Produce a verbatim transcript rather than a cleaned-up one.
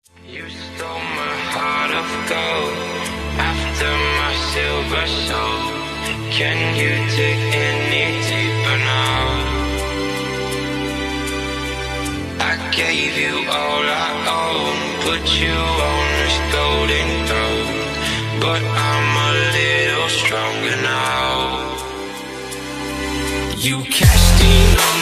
You stole my heart of gold after my silver soul. Can you dig any deeper now? I gave you all I own, put you on this golden throne, but I'm a little stronger now. You cashed in on